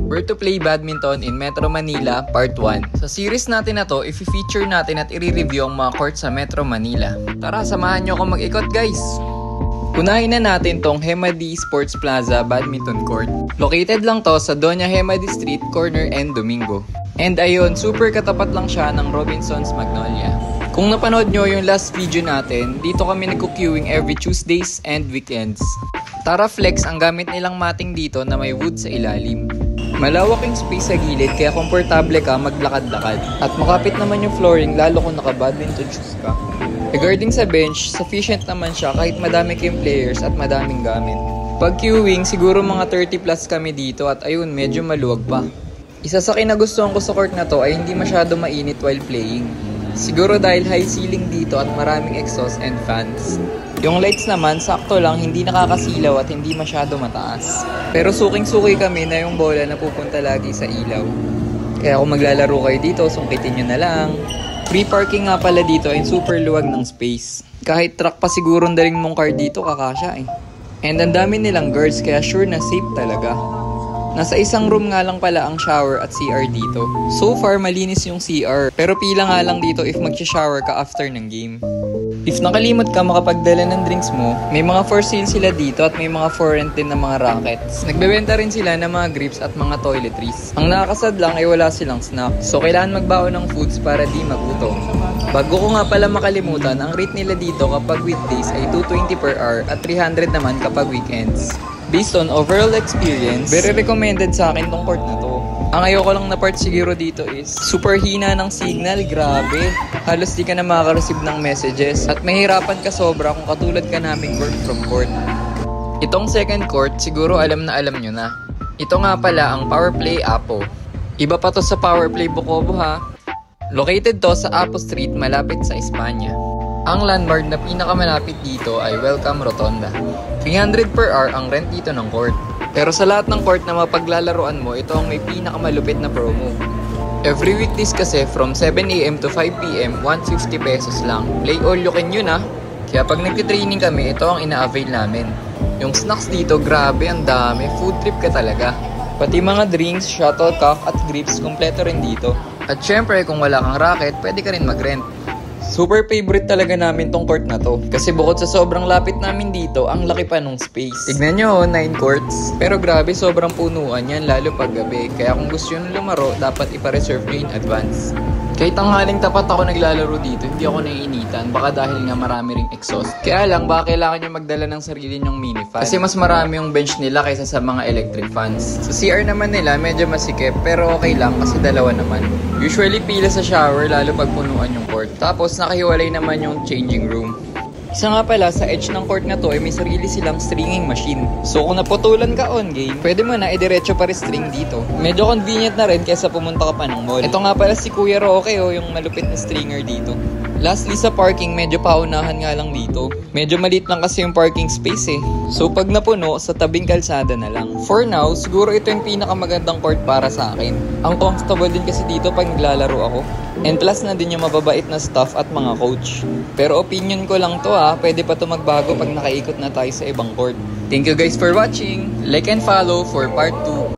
Where to play badminton in Metro Manila Part 1. Sa series natin na to, i-feature natin at i-review ang mga court sa Metro Manila. Tara, samahan nyo ako mag-ikot guys! Unahin na natin tong Hemady Sports Plaza Badminton Court. Located lang to sa Doña Hemady Street, corner and Domingo. And ayun, super katapat lang siya ng Robinson's Magnolia. Kung napanood nyo yung last video natin, dito kami nagko-queuing every Tuesdays and weekends. Tara Flex ang gamit nilang mating dito na may wood sa ilalim. Malawaking space sa gilid kaya komportable ka maglakad-lakad. At makapit naman yung flooring lalo kung naka-badminton shoes ka. Regarding sa bench, sufficient naman siya kahit madami kayong players at madaming gamit. Pag queuing, siguro mga 30 plus kami dito at ayun, medyo maluwag pa. Isa sa kinagustuhan ko sa court na to ay hindi masyado mainit while playing. Siguro dahil high ceiling dito at maraming exhaust and fans. Yung lights naman, sakto lang, hindi nakakasilaw at hindi masyado mataas. Pero suking-suki kami na yung bola na pupunta lagi sa ilaw. Kaya kung maglalaro kayo dito, sungkitin nyo na lang. Free parking nga pala dito and super luwag ng space. Kahit truck pa siguro daling mong car dito, kakasya eh. And ang dami nilang guards kaya sure na safe talaga. Nasa isang room nga lang pala ang shower at CR dito. So far, malinis yung CR. Pero pila nga lang dito if mag-shower ka after ng game. If nakalimot ka makapagdala ng drinks mo, may mga for sale sila dito at may mga for rent din na mga rackets. Nagbebenta rin sila ng mga grips at mga toiletries. Ang nakakasad lang ay wala silang snack. So kailangan magbaon ng foods para di magutom. Bago ko nga pala makalimutan, ang rate nila dito kapag weekdays ay 220 per hour at 300 naman kapag weekends. Based on overall experience, very recommended sa akin tong court na to. Ang ayoko lang na part siguro dito is super hina ng signal, grabe. Halos di ka na makaka-receive ng messages at mahirapan ka sobra kung katulad ka naming work from court. Itong second court, siguro alam nyo na. Ito nga pala ang Powerplay Apo. Iba pa to sa Powerplay Bukobo ha. Located to sa Apo Street malapit sa Espanya. Ang landmark na pinakamalapit dito ay Welcome Rotonda. 300 per hour ang rent dito ng court. Pero sa lahat ng court na mapaglalaroan mo, ito ang may pinakamalupit na promo. Every weekdays kasi from 7 AM to 5 PM, 150 pesos lang. Play all you can yun ah. Kaya pag nagtitraining kami, ito ang ina-avail namin. Yung snacks dito, grabe ang dami. Food trip ka talaga. Pati mga drinks, shuttlecock at grips, kompleto rin dito. At syempre, kung wala kang racket, pwede ka rin mag-rent. Super favorite talaga namin tong court na to. Kasi bukod sa sobrang lapit namin dito, ang laki pa nung space. Tignan nyo, 9 courts. Pero grabe, sobrang punuan yan, lalo pag gabi. Kaya kung gusto nyo lumaro, dapat ipa-reserve nyo in advance. Kahit tanghaling tapat ako naglalaro dito, hindi ako naiinitan. Baka dahil nga marami ring exhaust. Kaya lang, baka kailangan nyo magdala ng sarili nyong mini fan. Kasi mas marami yung bench nila kaysa sa mga electric fans. Sa CR naman nila, medyo masikip. Pero okay lang kasi dalawa naman. Usually pila sa shower, lalo pag punuan yung court. Tapos nakahiwalay naman yung changing room. Isa nga pala, sa edge ng court na to ay may sarili silang stringing machine. So kung naputulan ka on game, pwede mo na idiretso pa string dito. Medyo convenient na rin kaysa pumunta ka pa ng mall. Ito nga pala si Kuya Roque yung malupit na stringer dito. Lastly sa parking, medyo paunahan nga lang dito. Medyo maliit lang kasi yung parking space eh. So pag napuno, sa tabing kalsada na lang. For now, siguro ito yung pinakamagandang court para sa akin. Ang comfortable din kasi dito pag naglalaro ako. And plus na din yung mababait na staff at mga coach. Pero opinion ko lang to ha, pwede pa to magbago pag nakaikot na tayo sa ibang court. Thank you guys for watching. Like and follow for part 2.